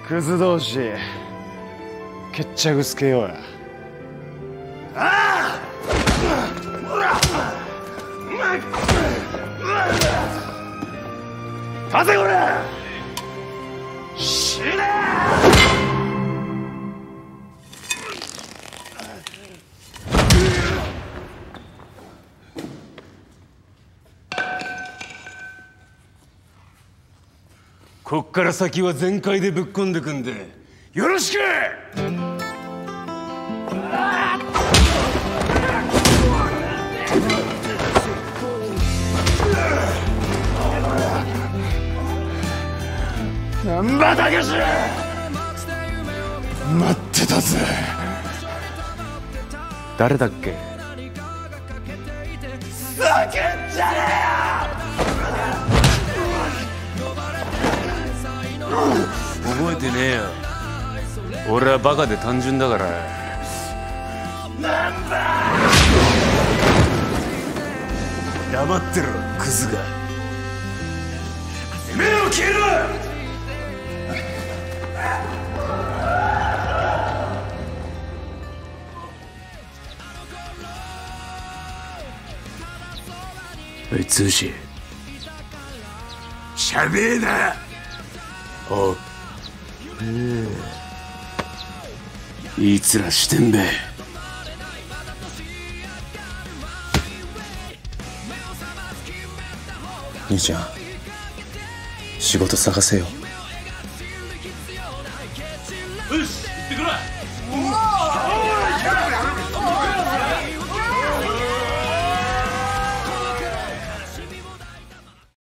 クズ同士決着つけようや。ああ、立てこれ。死ね。こっから先は全開でぶっ込んでくんでよろしく。難波武史待ってたぜ。誰だっけ。叫んじゃね覚えてねえよ。俺はバカで単純だから。難波黙ってろクズが。目を消えろ。おい通詞しゃべえな。おういい面してんべ。 兄ちゃん仕事探せよ。